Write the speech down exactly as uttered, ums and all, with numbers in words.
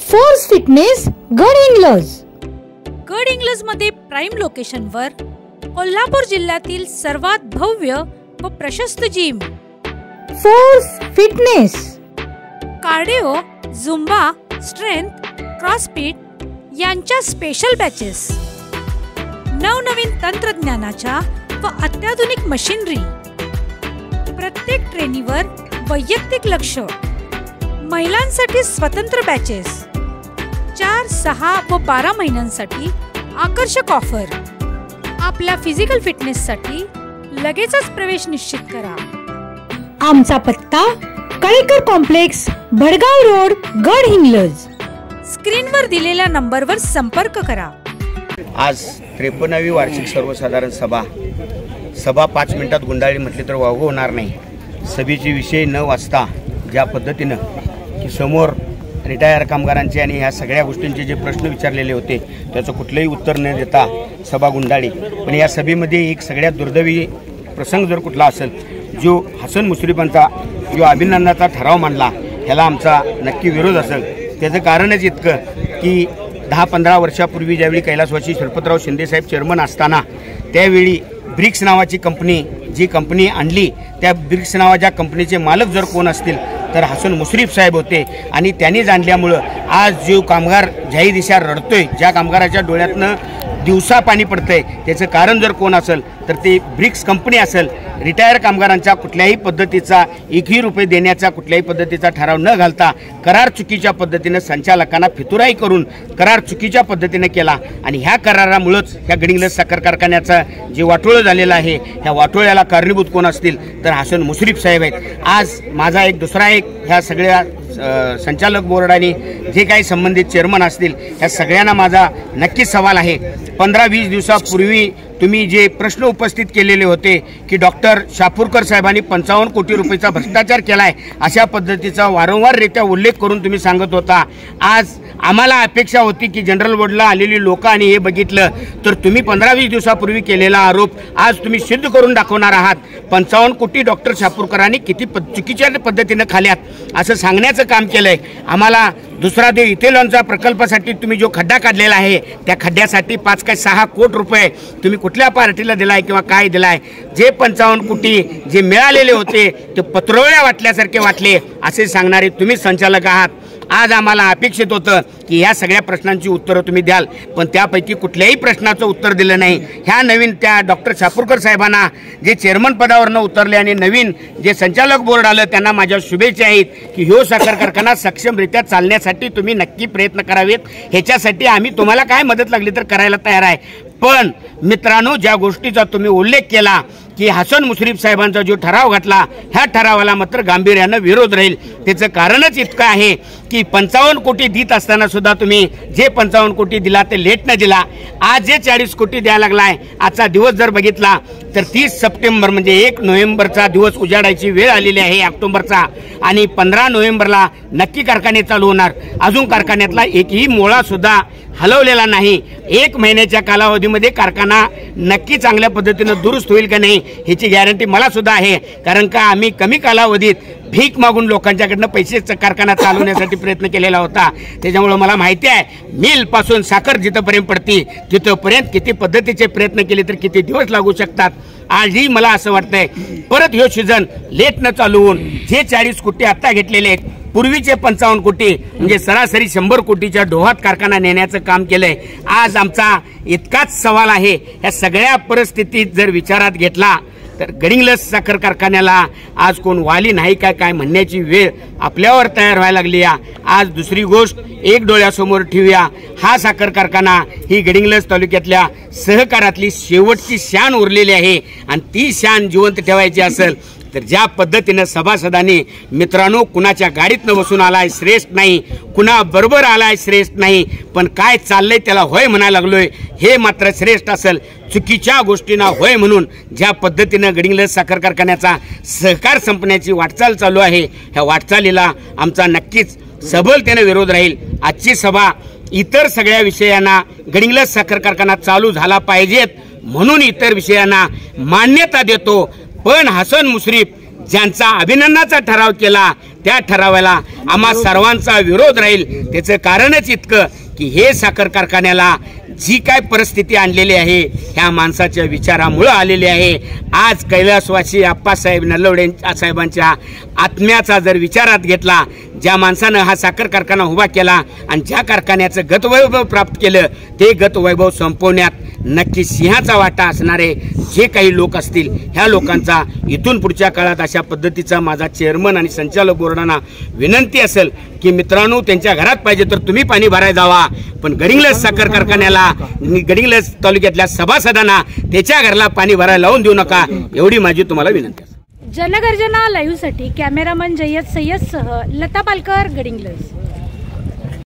Force fitness Gadhinglaj. गडहिंग्लजमध्ये prime लोकेशनवर कोल्हापूर जिल्ह्यातील सर्वात भव्य व प्रशस्त gym force fitness. Cardio, zumba, strength, crossfit यांच्या स्पेशल बॅचेस, नवनवीन तंत्रज्ञानाच्या व अत्याधुनिक मशीनरी, प्रत्येक ट्रेनीवर वैयक्तिक लक्ष, महिलांसाठी स्वतंत्र बॅचेस, चार सहा व बारा महिन्यांसाठी आकर्षक ऑफर. आपल्या फिजिकल फिटनेससाठी लगेचच प्रवेश निश्चित करा. आमचा पत्ता कळेकर कॉम्प्लेक्स, भडगाव रोड, गडहिंग्लज. स्क्रीनवर दिलेल्या नंबरवर संपर्क करा. आज त्रेपन्नावी वार्षिक सर्वसाधारण सभा सभा पाच मिनिटात गुंडाळी म्हटली तर वावगं होणार नाही. सभेचे विषय न वाचता ज्या पद्धतीनं की समोर रिटायर कामगारांचे आणि ह्या सगळ्या गोष्टींचे जे प्रश्न विचारलेले होते त्याचं कुठलंही उत्तर न देता सभा गुंडाळी. पण या सभेमध्ये एक सगळ्यात दुर्दैवी प्रसंग जर कुठला असेल, जो हसन मुश्रीफांचा जो अभिनंदनाचा ठराव मांडला ह्याला आमचा नक्की विरोध असेल. त्याचं कारणच इतकं की दहा पंधरा वर्षापूर्वी ज्यावेळी कैलासवासी श्रीपतराव शिंदेसाहेब चेअरमन असताना त्यावेळी ब्रिक्स नावाची कंपनी जी कंपनी आणली, त्या ब्रिक्स नावाच्या कंपनीचे मालक जर कोण असतील तर हसन मुश्रीफ साहेब होते. आणि त्यांनीच आणल्यामुळं आज जो कामगार ज्याही दिशा रडतोय, ज्या कामगाराच्या डोळ्यातनं दिवसा पाणी पडतंय, त्याचं कारण जर कोण असेल तर ते ब्रिक्स कंपनी असेल. रिटायर कामगारांच्या कुठल्याही पद्धतीचा एकही रुपये देण्याचा कुठल्याही पद्धतीचा ठराव न घालता करार चुकीच्या पद्धतीनं संचालकांना फितुराई करून करार चुकीच्या पद्धतीनं केला. आणि ह्या करारामुळंच ह्या गडहिंग्लज साखर कारखान्याचं जे वाटोळं झालेलं आहे, ह्या वाटोळ्याला कारणीभूत कोण असतील तर हसन मुश्रीफ साहेब आहेत. आज माझा एक दुसरा एक ह्या सगळ्या संचालक बोर्ड आणि जे काही संबंधित चेअरमन असतील ह्या सगळ्यांना माझा नक्कीच सवाल आहे. पंधरा वीस दिवसापूर्वी तुम्ही जे प्रश्न उपस्थित केलेले होते की डॉक्टर शापूरकर साहेबांनी पंचावन्न कोटी रुपयाचा भ्रष्टाचार केलाय, अशा पद्धतीचा वारंवाररित्या उल्लेख करून तुम्ही सांगत होता. आज आम्हाला अपेक्षा होती की जनरल बोर्डला आलेली लोक आणि हे बघितलं तर तुम्ही पंधरा वीस दिवसापूर्वी केलेला आरोप आज तुम्ही सिद्ध करून दाखवणार आहात. पंचावन्न कोटी डॉक्टर शापूरकरांनी किती चुकीच्या पद्धतीनं खाल्यात असं सांगण्याचं काम केलंय. आम्हाला दुसरा देव इथेलॉनचा प्रकल्पासाठी तुम्ही जो खड्डा काढलेला आहे त्या खड्ड्यासाठी पाच काय सहा कोटी रुपये तुम्ही कुठल्या पार्टीला दिलाय किंवा काय दिलाय. जे पंचावन्न कोटी जे मिळालेले होते ते पत्रोळ्या वाटल्यासारखे वाटले असे सांगणारे तुम्ही संचालक आहात. आज आम्हाला अपेक्षित होतं की ह्या सगळ्या प्रश्नांची उत्तरं तुम्ही द्याल, पण त्यापैकी कुठल्याही प्रश्नाचं उत्तर दिलं नाही. ह्या नवीन त्या डॉक्टर शापूरकर साहेबांना जे चेअरमन पदावरनं उतरले आणि नवीन जे संचालक बोर्ड आलं त्यांना माझ्या शुभेच्छा आहेत की ह्यो साखर कारखाना सक्षमरित्या चालण्यासाठी तुम्ही नक्की प्रयत्न करावेत. ह्याच्यासाठी आम्ही तुम्हाला काय मदत लागली तर करायला तयार आहे. पण मित्रांनो, ज्या गोष्टीचा तुम्ही उल्लेख केला की हसन मुश्रीफ साहेबांचा जो ठराव घातला ह्या ठरावाला मात्र गांभीर्यानं विरोध राहील. त्याचं कारणच इतकं आहे की पंचावन्न कोटी देत असताना सुद्धा तुम्ही जे पंचावन्न कोटी दिला ते लेट न दिला. आज जे चाळीस कोटी द्यायला लागलाय, आजचा दिवस जर बघितला तर तीस सप्टेंबर म्हणजे एक नोव्हेंबरचा दिवस उजाडायची वेळ आलेली आहे ऑक्टोबरचा. आणि पंधरा नोव्हेंबरला नक्की कारखाने चालू होणार. अजून कारखान्यातला एकही मोळा सुद्धा हलवलेला नाही. एक महिन्याच्या कालावधीमध्ये कारखाना नक्की चांगल्या पद्धतीनं दुरुस्त होईल का नाही ह्याची गॅरंटी मला सुद्धा आहे. कारण का आम्ही कमी कालावधीत भीक मागून लोकांच्याकडनं पैसे कारखाना चालवण्यासाठी प्रयत्न केलेला होता. त्याच्यामुळे मला माहिती आहे मिलपासून साखर जिथंपर्यंत पडते तिथंपर्यंत किती पद्धतीचे प्रयत्न केले तर किती दिवस लागू शकतात. आजही मला असं वाटतंय परत ह्यो सीझन लेट न चालू होऊन जे चाळीस कोटी आत्ता घेतलेले आहेत, पूर्वीचे पंचावन्न कोटी म्हणजे सरासरी शंभर कोटीच्या डोहात कारखाना नेण्याचं काम केलंय. आज आमचा इतकाच सवाल आहे, या सगळ्या परिस्थितीत जर विचारात घेतला तर गडहिंग्लज साखर कारखान्याला आज कोण वाली नाही काय काय म्हणण्याची वेळ आपल्यावर तयार व्हायला लागली. आज दुसरी गोष्ट एक डोळ्यासमोर ठेवूया, हा साखर कारखाना ही गडहिंग्लज तालुक्यातल्या सहकारातली शेवटची शान उरलेली आहे. आणि ती शान जिवंत ठेवायची असेल तर ज्या पद्धतीनं सभासदांनी मित्रांनो कुणाच्या गाडीतनं बसून आलाय श्रेष्ठ नाही, कुणा बरोबर आलाय श्रेष्ठ नाही, पण काय चाललंय त्याला होय म्हणायला लागलोय हे मात्र श्रेष्ठ असेल. चुकीच्या गोष्टींना होय म्हणून ज्या पद्धतीनं गडहिंग्लज साखर कारखान्याचा सहकार संपण्याची वाटचाल चालू आहे, ह्या वाटचालीला आमचा नक्कीच सबलतेने विरोध राहील. आजची सभा इतर सगळ्या विषयांना गडहिंग्लज साखर कारखाना चालू झाला पाहिजेत म्हणून इतर विषयांना मान्यता देतो. पण हसन मुश्रीफ ज्यांचा अभिनंदनाचा ठराव केला त्या ठरावाला आम्हा सर्वांचा विरोध राहील। त्याचं कारणच इतकं की हे साखर कारखान्याला जी काय परिस्थिती आणलेली आहे ह्या माणसाच्या विचारामुळे आलेली आहे। आज कैलासवासी आप्पासाहेब नलवडे साहेबांच्या आत्म्याचा जर विचारात घेतला, ज्या माणसानं हा साखर कारखाना उभा केला आणि ज्या कारखान्याचं गतवैभव प्राप्त केलं ते गतवैभव संपवण्यात नक्की सिंहाचा वाटा असणारे जे काही लोक असतील ह्या लोकांचा इथून पुढच्या काळात अशा पद्धतीचा माझा चेअरमन आणि संचालक बोर्डांना विनंती असेल की मित्रांनो, त्यांच्या घरात पाहिजे तर तुम्ही पाणी भरायला जावा, पण गडिंग्लज साखर कारखान्याला गडिंग्लज तालुक्यातल्या सभासदांना त्याच्या घराला पाणी भरायला लावून देऊ नका, एवढी माझी तुम्हाला विनंती आहे। जनगर्जना लाईव्हसाठी कॅमेरामन जय्यद सय्यदसह लता पालकर, गडिंग्लज।